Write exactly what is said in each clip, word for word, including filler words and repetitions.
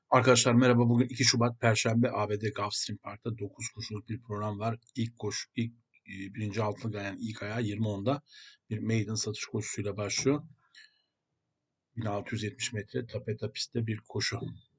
Arkadaşlar merhaba. Bugün iki Şubat Perşembe A B D Gulfstream Park'ta dokuz koşuluk bir program var. İlk koş, ilk e, birinci altılı gayen ilk ayağı yirmi onda bir maiden satış koşusuyla başlıyor. bin altı yüz yetmiş metre tapeta pistte bir koşu.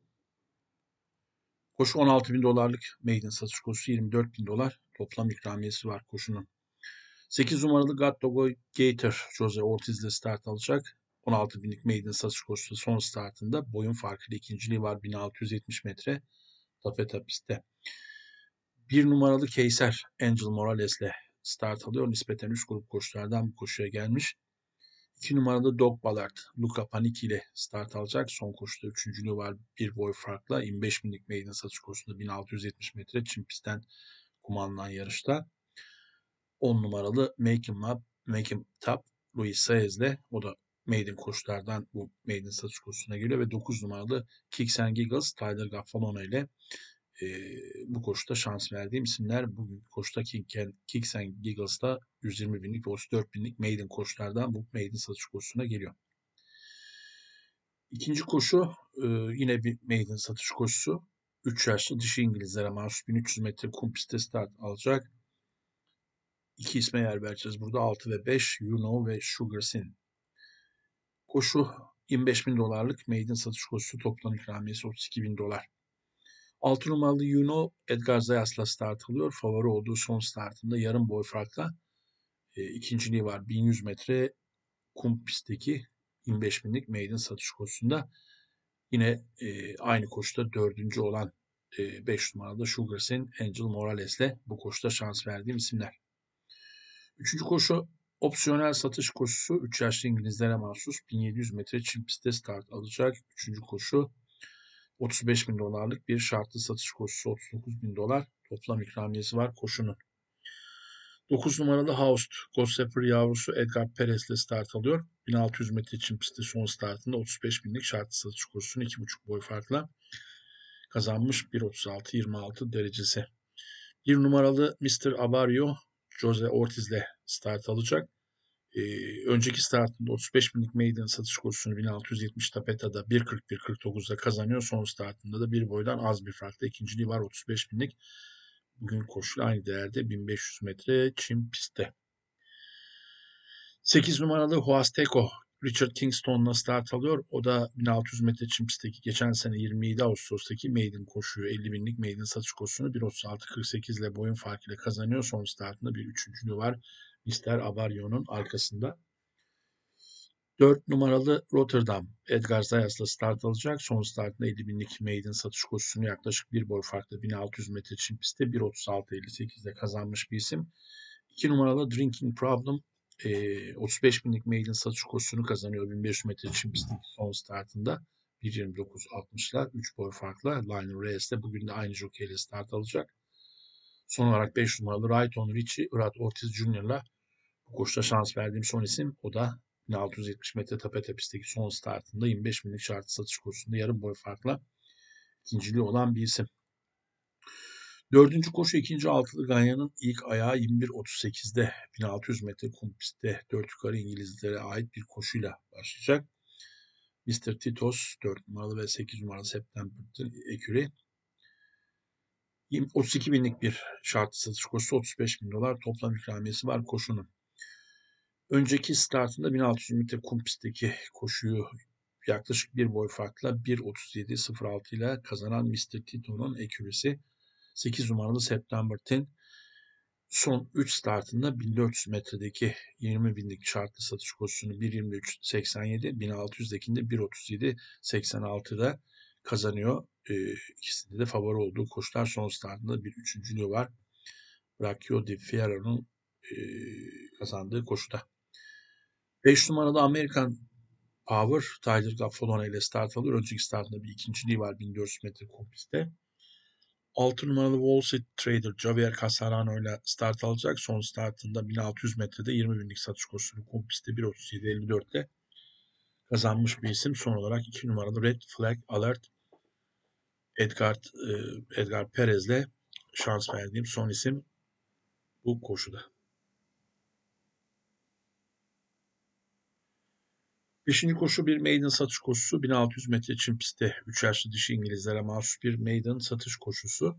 Koşu on altı bin dolarlık maiden satış koşusu yirmi dört bin dolar toplam ikramiyesi var koşunun. sekiz numaralı Gattogo Gator Jose Ortiz ile start alacak. on altı binlik maiden satış koşusu son startında boyun farkıyla ikinciliği var bin altı yüz yetmiş metre tapeta pistte. Bir numaralı Keyser Angel Morales'le start alıyor. Nispeten üst grup koşulardan bu koşuya gelmiş. İki numaralı Dog Ballard Luca Panicki ile start alacak. Son koşuda üçüncülüğü var bir boy farkla. yirmi beş binlik maiden satış koşusunda bin altı yüz yetmiş metre çim pistten kumandanan yarışta. on numaralı Make Him Up, Make Him Top Luis Saez'le o da maiden koşulardan bu maiden satış koşusuna geliyor ve dokuz numaralı Kicks and Giggles Tyler Gaffalone ile e, bu koşuda şans verdiğim isimler. Bugün koşuda Kicks and Giggles'ta yüz yirmi binlik ve otuz dört binlik maiden koşulardan bu maiden satış koşusuna geliyor. İkinci koşu e, yine bir maiden satış koşusu. üç yaşlı dişi İngilizlere mahsus bin üç yüz metre kum pistte start alacak. İki isme yer vereceğiz burada. altı ve beş, You Know ve Sugar Sin. Koşu yirmi beş bin dolarlık maiden satış koşusu, toplam ikramiyesi otuz iki bin dolar. altı numaralı You Know Edgar Zayas'la start alıyor. Favori olduğu son startında yarım boy farkla e, ikinciliği var. bin yüz metre kum pistteki yirmi beş binlik maiden satış koşusunda. Yine e, aynı koşuda dördüncü olan e, beş numaralı Sugar Sin Angel Morales'le bu koşuda şans verdiğim isimler. Üçüncü koşu opsiyonel satış koşusu. üç yaşlı İngilizlere mahsus bin yedi yüz metre çim pistte start alacak. Üçüncü koşu otuz beş bin dolarlık bir şartlı satış koşusu, otuz dokuz bin dolar toplam ikramiyesi var koşunun. dokuz numaralı Haust, Gossaper yavrusu Edgar Perez ile start alıyor. bin altı yüz metre çim pistte son startında otuz beş binlik şartlı satış koşusunu iki buçuk boy farkla kazanmış. bir otuz altı yirmi altı derecesi. Bir numaralı mister Abario, Jose Ortiz ile start alacak. Ee, önceki startında otuz beş binlik maiden satış koşusunu bin altı yüz yetmiş tapeta'da bir kırk bir kırk dokuzda kazanıyor. Son startında da bir boydan az bir farkla ikinciliği var otuz beş binlik. Bugün koşu aynı değerde bin beş yüz metre çim pistte. sekiz numaralı Huasteco Richard Kingston'la start alıyor. O da bin altı yüz metre çim pistteki geçen sene yirmi yedi Ağustos'taki maiden koşuyu, elli binlik maiden satış koşusunu bir otuz altı kırk sekiz ile boyun farkıyla kazanıyor. Son startında bir üçüncülüğü var mister Abario'nun arkasında. dört numaralı Rotterdam Edgar Zayas'la start alacak. Son startında elli binlik maiden satış koşusunu yaklaşık bir boy farklı bin altı yüz metre çim pistte bir otuz altı elli sekizde kazanmış bir isim. iki numaralı Drinking Problem e, otuz beş binlik maiden satış koşusunu kazanıyor bin beş yüz metre çim pistteki son startında. bir yirmi dokuz altmışla üç boy farkla Lionel Reyes'te bugün de aynı jokeyle start alacak. Son olarak beş numaralı Rayton Ritchie, Brad Ortiz Junior'la bu koşuda şans verdiğim son isim. O da bin altı yüz yetmiş metre tapeta pistteki son startında yirmi beş binlik şartlı satış koşusunda yarım boy farkla ikinciliği olan bir isim. Dördüncü koşu ikinci altılı ganyanın ilk ayağı yirmi bir otuz sekizde bin altı yüz metre kum pistte dört yukarı İngilizlere ait bir koşuyla başlayacak. mister Titos dört numaralı ve sekiz numaralı September'ın ekürü. otuz iki binlik bir şartlı satış koşusu, otuz beş bin dolar toplam ikramiyesi var koşunun. Önceki startında bin altı yüz metre kum pistteki koşuyu yaklaşık bir boy farkla bir otuz yedi sıfır altı ile kazanan mister Tito'nun ekürisi sekiz numaralı September on son üç startında bin dört yüz metredeki yirmi binlik şartlı satış koşusunu bir yirmi üç seksen yedi, bin altı yüzdekinde bir otuz yedi seksen altıda kazanıyor. Ee, ikisinde de favori olduğu koşular, son startında bir üçüncülüğü var. Braccio Di Fierro'nun e, kazandığı koşuda. beş numaralı Amerikan Power Tyler Gaffalone ile start alıyor. Önceki startında bir ikinciliği var bin dört yüz metre kum pistte. altı numaralı Wall Street Trader Javier Casarano ile start alacak. Son startında bin altı yüz metrede yirmi binlik satış koşusunu kum pistte bir otuz yedi elli dörtte kazanmış bir isim. Son olarak iki numaralı Red Flag Alert Edgar, Edgar Perez ile şans verdiğim son isim bu koşuda. Beşinci koşu bir maiden satış koşusu. bin altı yüz metre çim pistte üç yaşlı dişi İngilizlere mahsus bir maiden satış koşusu.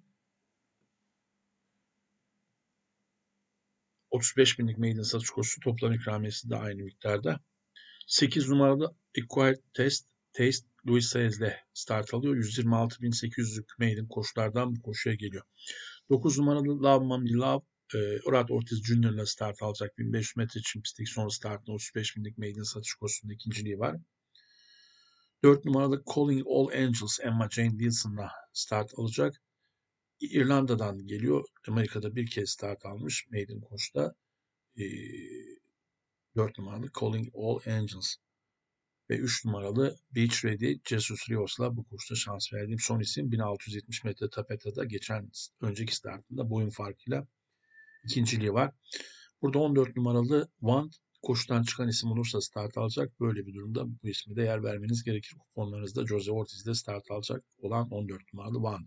otuz beş binlik maiden satış koşusu, toplam ikramiyesi de aynı miktarda. sekiz numaralı Acquired Test, Taste Louis Sayes'le start alıyor. yüz yirmi altı bin sekiz yüzlük maiden koşulardan bu koşuya geliyor. dokuz numaralı Love Mommy Love, e, Orad Ortiz Junior'la start alacak. bin beş yüz metre çim pistteki son startında otuz beş binlik maiden satış koşusunda ikinciliği var. dört numaralı Calling All Angels Emma Jane Wilson'la start alacak. İrlanda'dan geliyor. Amerika'da bir kez start almış maiden koşuda. E, dört numaralı Calling All Angels. Ve üç numaralı Beach Ready Jesus Rios'la bu koşuda şans verdiğim son isim. bin altı yüz yetmiş metre tapeta'da geçen önceki startında boyun farkıyla ikinciliği var. Burada on dört numaralı One koşudan çıkan isim olursa start alacak. Böyle bir durumda bu ismi de yer vermeniz gerekir. Kuponlarınızda Jose Ortiz'de start alacak olan on dört numaralı One.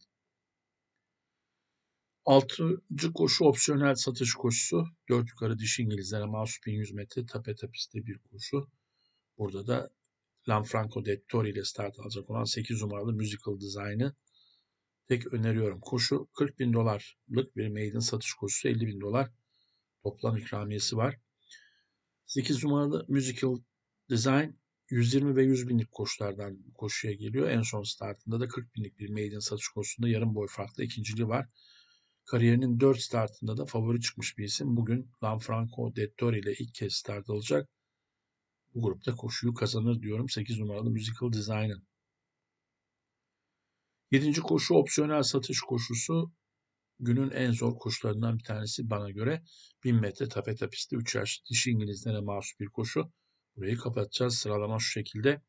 altıncı koşu opsiyonel satış koşusu. dört yukarı dişi İngilizlere mahsus bin yüz metre tapeta pistte bir koşu. Burada da Lanfranco Dettori ile start alacak olan sekiz numaralı Musical Design'ı tek öneriyorum. Koşu kırk bin dolarlık bir maiden satış koşusu, elli bin dolar toplam ikramiyesi var. sekiz numaralı Musical Design yüz yirmi ve yüz binlik koşulardan koşuya geliyor. En son startında da kırk binlik bir maiden satış koşusunda yarım boy farklı ikinciliği var. Kariyerinin dört startında da favori çıkmış bir isim. Bugün Lanfranco Dettori ile ilk kez start alacak. Bu grupta koşuyu kazanır diyorum sekiz numaralı Musical Design'ın. yedinci koşu opsiyonel satış koşusu. Günün en zor koşularından bir tanesi bana göre. bin metre tapeta pisti üç yaş dişi İngilizlere mahsus bir koşu. Burayı kapatacağız. Sıralama şu şekilde.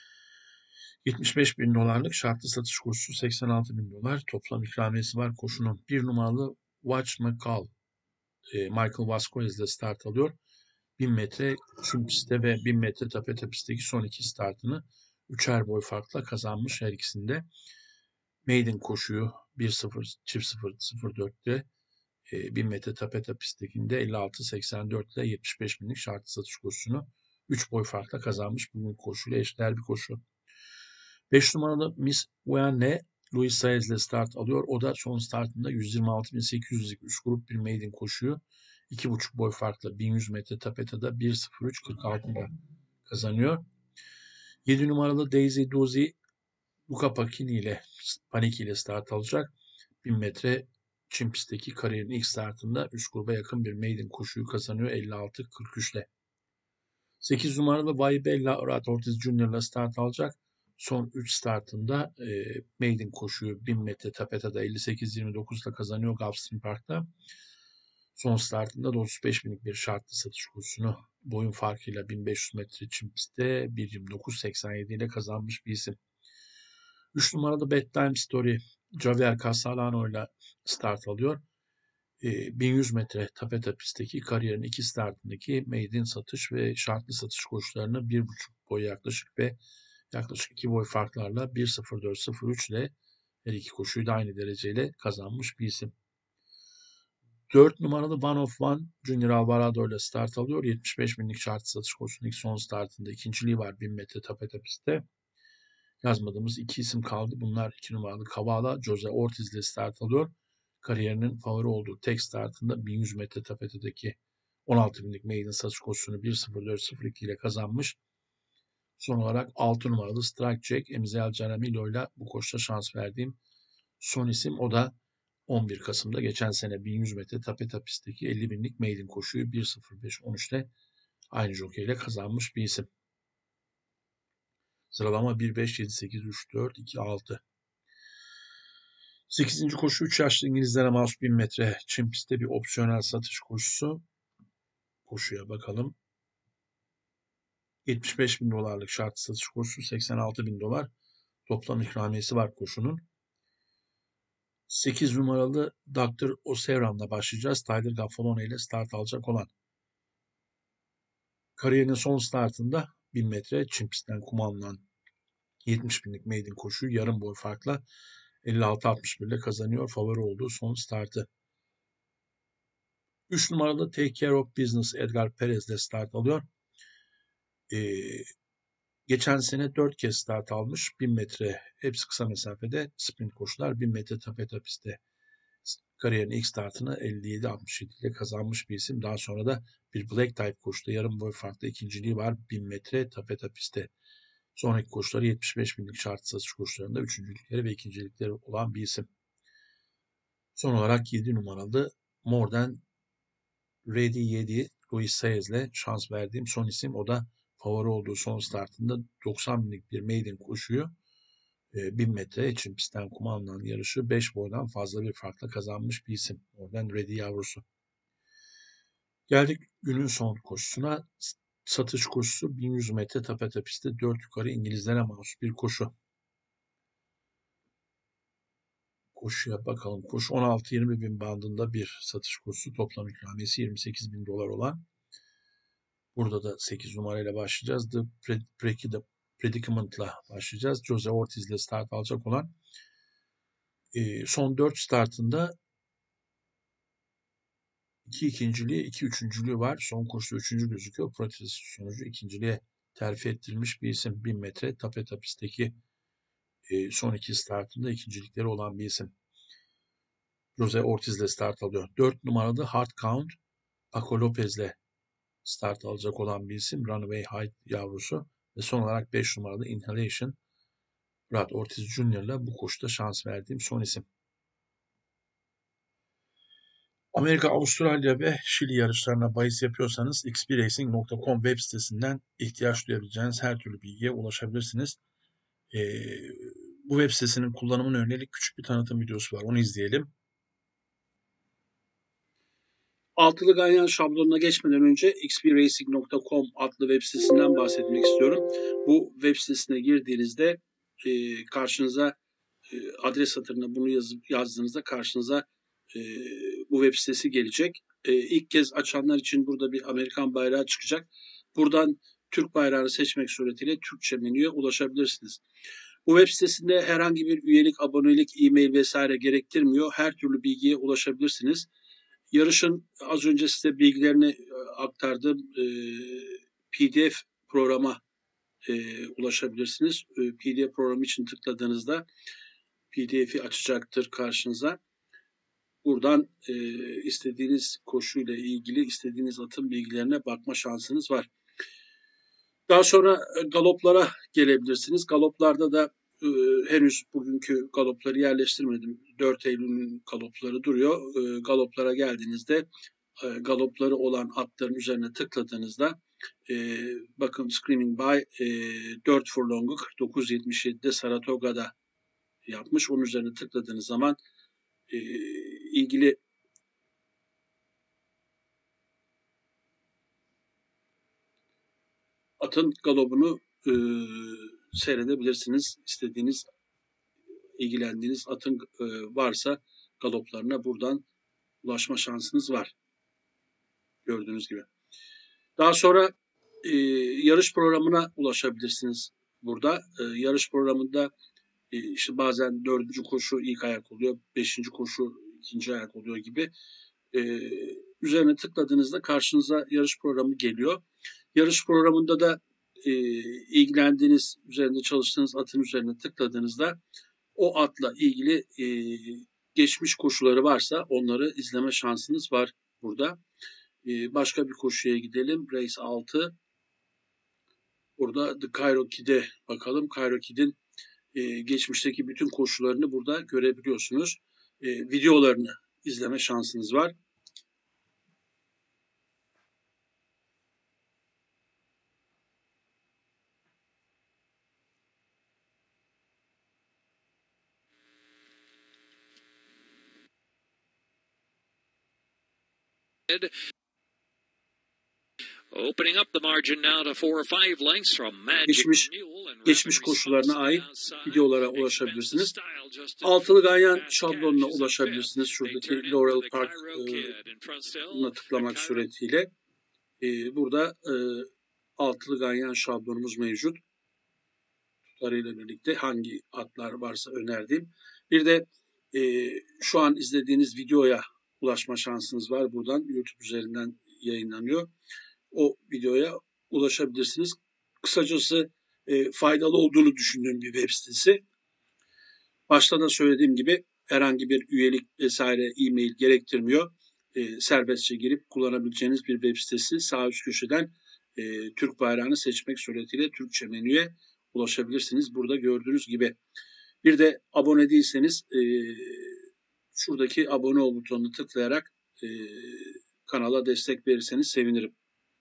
yetmiş beş bin dolarlık şartlı satış koşusu, seksen altı bin dolar toplam ikramiyesi var koşunun. bir numaralı Watch McCall, e, Michael Vasquez ile start alıyor. bin metre çim pistte ve bin metre tapeta pistteki son iki startını üçer boy farkla kazanmış her ikisinde. Maiden koşuyu bir sıfır çift sıfır sıfır dörtte e, bin metre tapeta pisttekinde elli altı seksen dört ile yetmiş beş binlik şartlı satış koşusunu üç boy farkla kazanmış. Bugün koşuyla eşdeğer bir koşu. beş numaralı Miss Uyanne Louis Saez ile start alıyor. O da son startında yüz yirmi altı bin sekiz yüzlük üç grup bir maiden koşuyu iki buçuk boy farkla bin yüz metre tapetada bir sıfır üç kırk altı ile kazanıyor. yedi numaralı Daisy Dozy Luca Pacini ile Panik ile start alacak. bin metre çim pistteki kariyerin ilk startında üç gruba yakın bir maiden koşuyu kazanıyor elli altı kırk üç ile. sekiz numaralı Vaibella Orad Ortiz Junior ile start alacak. Son üç startında e, maiden koşuyu bin metre tapetada elli sekiz yirmi dokuz ile kazanıyor Gulfstream Park'ta. Son startında da otuz beş binlik bir şartlı satış koşusunu boyun farkıyla bin beş yüz metre çim pistte bir yirmi dokuz seksen yedi ile kazanmış bir isim. üç numaralı Bedtime Story Javier Castellano ile start alıyor. E, bin yüz metre tapeta pistteki kariyerin iki startındaki maiden satış ve şartlı satış koşularını bir buçuk boy yaklaşık ve yaklaşık iki boy farklarla bir sıfır dört sıfır üç ile her iki koşuyu da aynı dereceyle kazanmış bir isim. dört numaralı One of One Junior Alvarado ile start alıyor. yetmiş beş binlik şartlı satış koşusunun ilk son startında ikinciliği var bin metre tapeta pistte. Yazmadığımız iki isim kaldı. Bunlar iki numaralı Kavala, Jose Ortiz ile start alıyor. Kariyerinin favori olduğu tek startında bin yüz metre tapetedeki on altı binlik maiden satış koşusunu bir sıfır dört sıfır iki ile kazanmış. Son olarak altı numaralı Strike Jack Emzel Caramillo ile bu koşuda şans verdiğim son isim. O da on bir Kasım'da geçen sene bin yüz metre tapeta pistteki elli binlik maiden koşuyu bir sıfır beş on üç ile aynı jockey ile kazanmış bir isim. Sıralama bir beş yedi sekiz üç dört iki altı. sekizinci koşu üç yaşlı İngilizlere mahsus bin metre çim pistte bir opsiyonel satış koşusu. Koşuya bakalım. yetmiş beş bin dolarlık şartlı satış koşusu, seksen altı bin dolar toplam ikramiyesi var koşunun. sekiz numaralı doktor O'Sevran'la başlayacağız. Tyler Gaffalone ile start alacak olan. Kariyerinin son startında bin metre çim pistten kum alınan yetmiş binlik maiden koşuyu yarım boy farkla elli altı altmış bir ile kazanıyor. Favori olduğu son startı. üç numaralı Take Care of Business Edgar Perez ile start alıyor. Ee, Geçen sene dört kez start almış. bin metre hepsi kısa mesafede sprint koşular. bin metre tapeta pistte kariyerin ilk startını elli yedi altmış yedi ile kazanmış bir isim. Daha sonra da bir Black Type koşuda yarım boy farklı ikinciliği var. bin metre tapeta pistte. Sonraki koşuları yetmiş beş binlik şart satış koşularında üçüncülükleri ve ikincilikleri olan bir isim. Son olarak yedi numaralı More Than Ready yedi Luis Saez'le şans verdiğim son isim. O da favori olduğu son startında doksan binlik bir maiden koşuyu bin metre için pistten kuma alınan yarışı beş boydan fazla bir farkla kazanmış bir isim. Oradan Ready yavrusu. Geldik günün son koşusuna. Satış koşusu bin yüz metre tapeta pistte dört yukarı İngilizlere mahsus bir koşu. Koşuya bakalım. Koşu on altı yirmi bin bandında bir satış koşusu. Toplam ikramiyesi yirmi sekiz bin dolar olan. Burada da sekiz numarayla başlayacağız. The Predicament'la başlayacağız. Jose Ortiz ile start alacak olan son dört startında iki ikinciliği, iki üçüncülüğü var. Son koşuda üçüncü gözüküyor. Protest sonucu ikinciliğe terfi ettirilmiş bir isim. bin metre tapeta pistteki son iki startında ikincilikleri olan bir isim. Jose Ortiz ile start alıyor. dört numaralı Hard Count Paco Lopez ile start alacak olan bir isim. Runaway High yavrusu. Ve son olarak beş numaralı Inhalation Brad Ortiz Junior ile bu koşuda şans verdiğim son isim. Amerika, Avustralya ve Şili yarışlarına bahis yapıyorsanız x b racing nokta com web sitesinden ihtiyaç duyabileceğiniz her türlü bilgiye ulaşabilirsiniz. Ee, bu web sitesinin kullanımına yönelik küçük bir tanıtım videosu var. Onu izleyelim. Altılı ganyan şablonuna geçmeden önce x b racing nokta com adlı web sitesinden bahsetmek istiyorum. Bu web sitesine girdiğinizde e, karşınıza e, adres satırına bunu yazıp yazdığınızda karşınıza e, bu web sitesi gelecek. E, ilk kez açanlar için burada bir Amerikan bayrağı çıkacak. Buradan Türk bayrağını seçmek suretiyle Türkçe menüye ulaşabilirsiniz. Bu web sitesinde herhangi bir üyelik, abonelik, e-mail vesaire gerektirmiyor. Her türlü bilgiye ulaşabilirsiniz. Yarışın az önce size bilgilerini aktardığım e, P D F programa e, ulaşabilirsiniz. E, P D F programı için tıkladığınızda P D F'i açacaktır karşınıza. Buradan e, istediğiniz koşuyla ilgili istediğiniz atın bilgilerine bakma şansınız var. Daha sonra galoplara gelebilirsiniz. Galoplarda da e, henüz bugünkü galopları yerleştirmedim. dört Eylül'ün galopları duruyor. E, galoplara geldiğinizde e, galopları olan atların üzerine tıkladığınızda e, bakın Screaming By e, dört furlong'u kırk dokuz yetmiş yedi'de Saratoga'da yapmış. Onun üzerine tıkladığınız zaman e, ilgili atın galopunu e, seyredebilirsiniz. İstediğiniz, ilgilendiğiniz atın e, varsa galoplarına buradan ulaşma şansınız var. Gördüğünüz gibi. Daha sonra e, yarış programına ulaşabilirsiniz burada. E, yarış programında e, işte bazen dördüncü koşu ilk ayak oluyor, beşinci koşu ikinci ayak oluyor gibi. E, üzerine tıkladığınızda karşınıza yarış programı geliyor. Yarış programında da e, ilgilendiğiniz, üzerinde çalıştığınız atın üzerine tıkladığınızda o atla ilgili e, geçmiş koşuları varsa onları izleme şansınız var burada. E, başka bir koşuya gidelim. Race altı. Burada The Cairo Kid'e bakalım. Cairo Kid'in e, geçmişteki bütün koşularını burada görebiliyorsunuz. E, videolarını izleme şansınız var. Opening up the margin now to four or five lengths from Magic Geçmiş, Mule and geçmiş koşularına ait videolara ulaşabilirsiniz. Altılı ganyan şablonuna ulaşabilirsiniz. Şuradaki Laurel Park'ına tıklamak suretiyle. E, burada e, altılı ganyan şablonumuz mevcut. Tutarıyla birlikte hangi atlar varsa önerdiğim. Bir de e, şu an izlediğiniz videoya ulaşma şansınız var. Buradan YouTube üzerinden yayınlanıyor. O videoya ulaşabilirsiniz. Kısacası e, faydalı olduğunu düşündüğüm bir web sitesi. Başta da söylediğim gibi herhangi bir üyelik vesaire e-mail gerektirmiyor. E, serbestçe girip kullanabileceğiniz bir web sitesi. Sağ üst köşeden e, Türk bayrağını seçmek suretiyle Türkçe menüye ulaşabilirsiniz. Burada gördüğünüz gibi. Bir de abone değilseniz e, şuradaki abone ol butonunu tıklayarak e, kanala destek verirseniz sevinirim.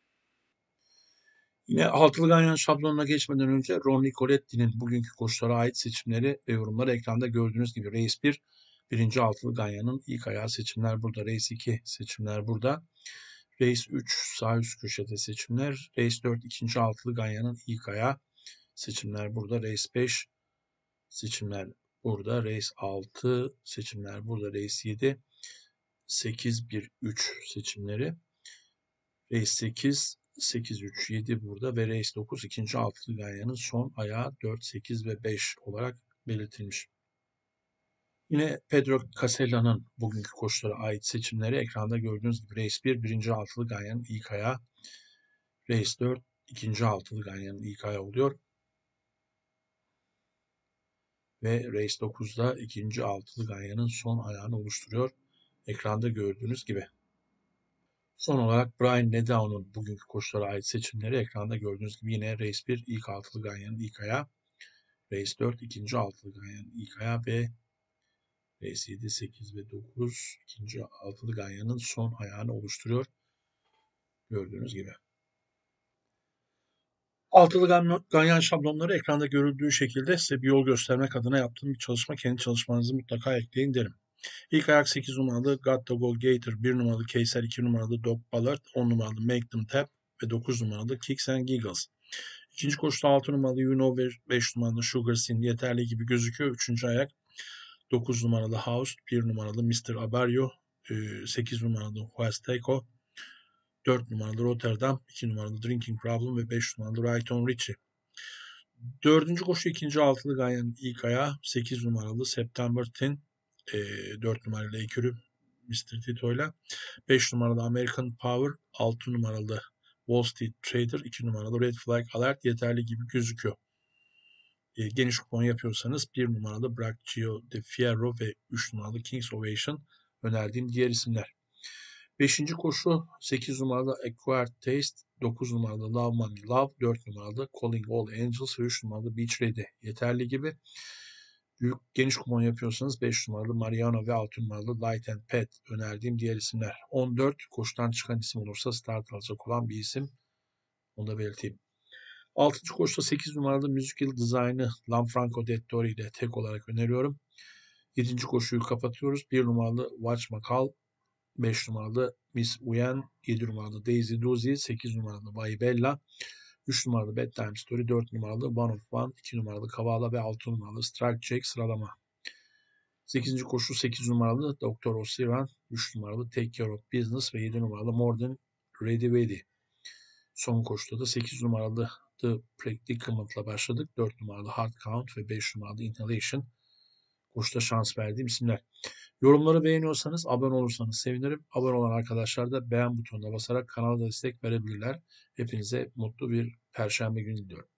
Yine altılı ganyan şablonuna geçmeden önce Ron Nicoletti'nin bugünkü koşulara ait seçimleri ve yorumları ekranda gördüğünüz gibi. Race bir, birinci altılı ganyanın ilk ayağı seçimler burada. Race iki seçimler burada. Race üç sağ üst köşede seçimler. Race dört ikinci altılı ganyanın ilk ayağı seçimler burada. Race beş seçimler burada. Race altı seçimler burada. Race yedi sekiz bir üç seçimleri. Race sekiz sekiz üç yedi burada ve Race dokuz ikinci altılı ganyanın son ayağı dört sekiz ve beş olarak belirtilmiş. Yine Pedro Casella'nın bugünkü koşulara ait seçimleri ekranda gördüğünüz gibi. Race bir birinci altılı ganyanın ilk ayağı. Race dört ikinci altılı ganyanın ilk ayağı oluyor. Ve Race dokuzda ikinci altılı ganyanın son ayağını oluşturuyor. Ekranda gördüğünüz gibi. Son olarak Brian Ledow'un bugünkü koşulara ait seçimleri ekranda gördüğünüz gibi. Yine Race bir ilk altılı ganyanın ilk ayağı. Race dört ikinci altılı ganyanın ilk ayağı ve Race yedi, sekiz ve dokuz ikinci altılı ganyanın son ayağını oluşturuyor. Gördüğünüz gibi. Altılı ganyan şablonları ekranda görüldüğü şekilde size bir yol göstermek adına yaptığım bir çalışma. Kendi çalışmanızı mutlaka ekleyin derim. İlk ayak sekiz numaralı God to Go Gator, bir numaralı Kayser, iki numaralı Dog Ballard, on numaralı Make Them Tap ve dokuz numaralı Kicks and Giggles. İkinci koşuda altı numaralı You Know ve beş numaralı Sugar Sin yeterli gibi gözüküyor. Üçüncü ayak dokuz numaralı House, bir numaralı mister Abarrio, sekiz numaralı Huasteco, dört numaralı Rotterdam, iki numaralı Drinking Problem ve beş numaralı Right on Richie. Dördüncü koşu ikinci altılı ganyanın ilk ayağı sekiz numaralı September Tin, dört numaralı Ekürü mister Tito ile, beş numaralı American Power, altı numaralı Wall Street Trader, iki numaralı Red Flag Alert yeterli gibi gözüküyor. E, geniş kupon yapıyorsanız bir numaralı Braccio de Fierro ve üç numaralı King's Ovation önerdiğim diğer isimler. beşinci koşu sekiz numaralı Acquired Taste, dokuz numaralı Love Money Love, dört numaralı Calling All Angels ve üç numaralı Beach Ready yeterli gibi. Büyük geniş kupon yapıyorsanız beş numaralı Mariano ve altı numaralı Light and Pet önerdiğim diğer isimler. on dört koşudan çıkan isim olursa start alacak olan bir isim. Onu da belirteyim. altıncı koşuda sekiz numaralı Musical Design'ı Lanfranco Dettori ile tek olarak öneriyorum. yedinci koşuyu kapatıyoruz. bir numaralı Watch Makal, beş numaralı Miss Uyen, yedi numaralı Daisy Dozy, sekiz numaralı Bay Bella, üç numaralı Bedtime Story, dört numaralı One of One, iki numaralı Kavala ve altı numaralı Strike Check sıralama. sekizinci koşu sekiz numaralı Doktor Osiran, üç numaralı Take Care of Business ve yedi numaralı More Than Ready Ready. Son koşuda da sekiz numaralı The Predicament'la başladık. dört numaralı Hard Count ve beş numaralı Inhalation. Koşuda şans verdiğim isimler. Yorumları beğeniyorsanız, abone olursanız sevinirim. Abone olan arkadaşlar da beğen butonuna basarak kanala destek verebilirler. Hepinize mutlu bir Perşembe günü diliyorum.